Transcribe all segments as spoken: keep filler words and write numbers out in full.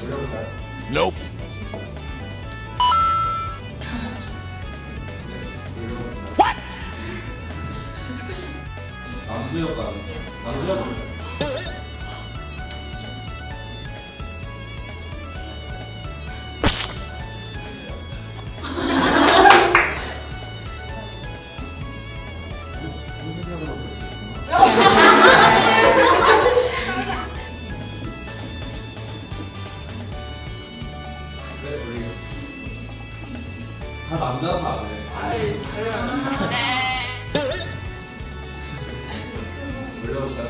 Nope. What? 남수혁가 남수혁. 다 남자라서 안 해. 아이, 올려볼까요?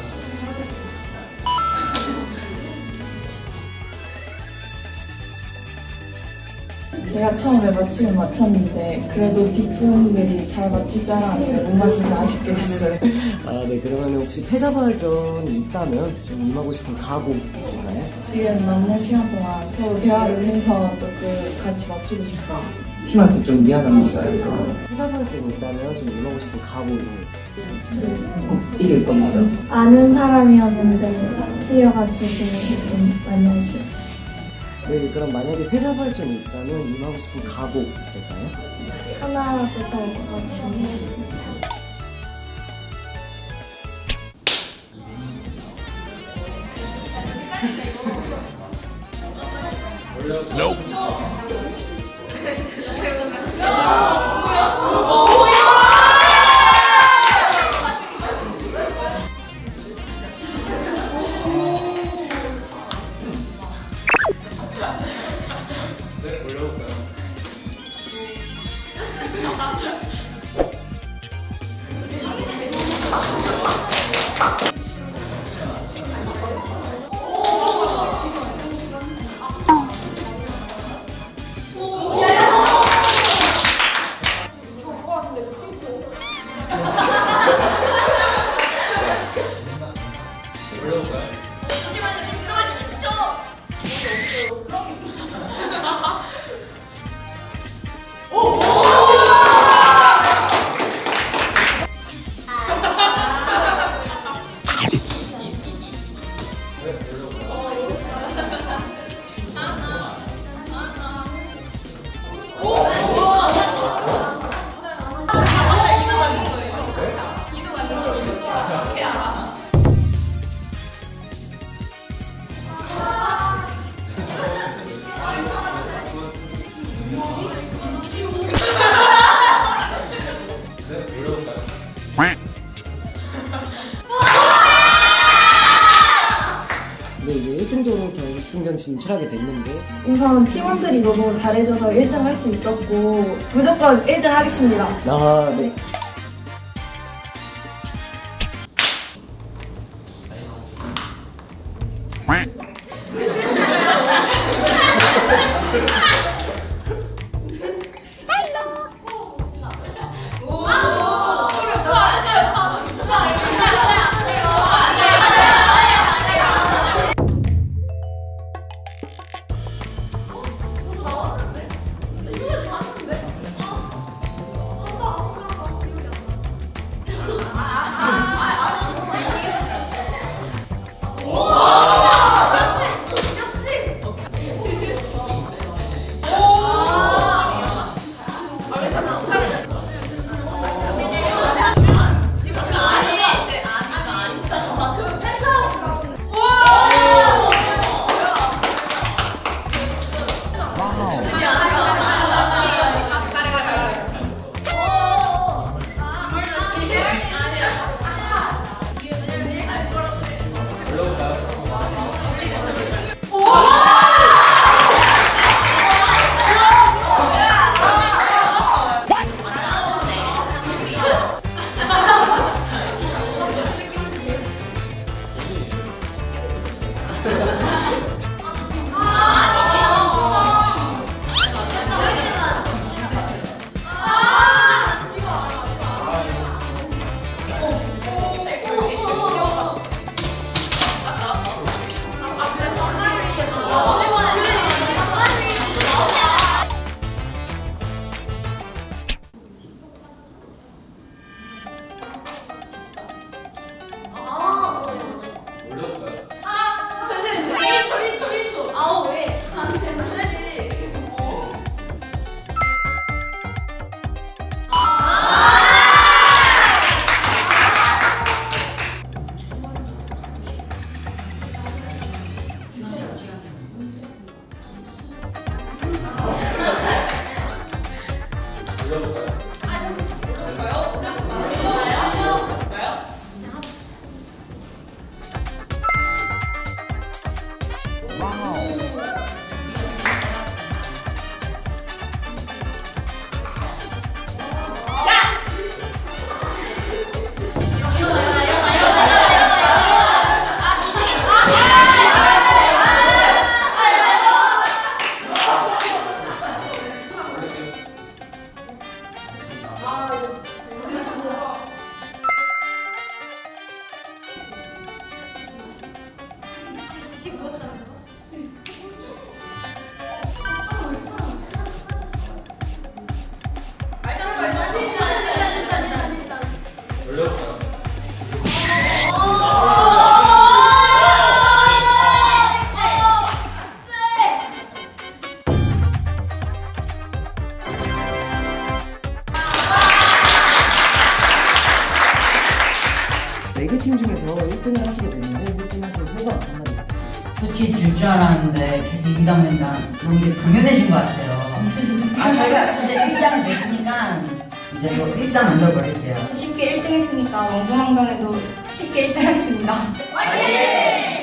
제가 처음에 맞추긴 맞췄는데 그래도 뒷분들이 잘 맞출 줄 알았는데 못 맞춰서 아쉽게 됐어요. 아, 네. 그러면 혹시 패자부활전이 있다면 좀 임하고 싶은 각오 있을까요? 지금 남는 시간 동안 서로 대화를 해서 조금 같이 맞추고 싶어요. 팀한테 좀 미안합니다. 패자부활전이 있다면 좀 임하고 싶은 각오 이런 거 있어요? 꼭 이길 겁니다. 아는 사람이었는데 틀려가지고 좀 많이 아쉬워. 네, 그럼 만약에 패자부활전이 있다면 임하고 싶은 각오 있을까요? 하나부터 맞추겠습니다. Nope. 네, 올려볼까요? 올려볼까요? 네, 이제 일 등적으로 결승전 진출하게 됐는데 우선 팀원들이 너무 잘해줘서 일 등 할 수 있었고 무조건 일 등 하겠습니다. 아, 네. 어려울까요? 네 개 팀 중에서 일 등을 하시게 됐는데 일 등 하신 소감 한마디. 솔직히 질 줄 알았는데 계속 이기다 보니까 그런 게 당연해진 것 같아요. 아, 저희가 이제 일 장을 냈으니까 이제 뭐 일 장 만들어버릴게요. 쉽게 일 등 했으니까 왕중왕전에도 쉽게 일 등 하겠습니다. 화이팅!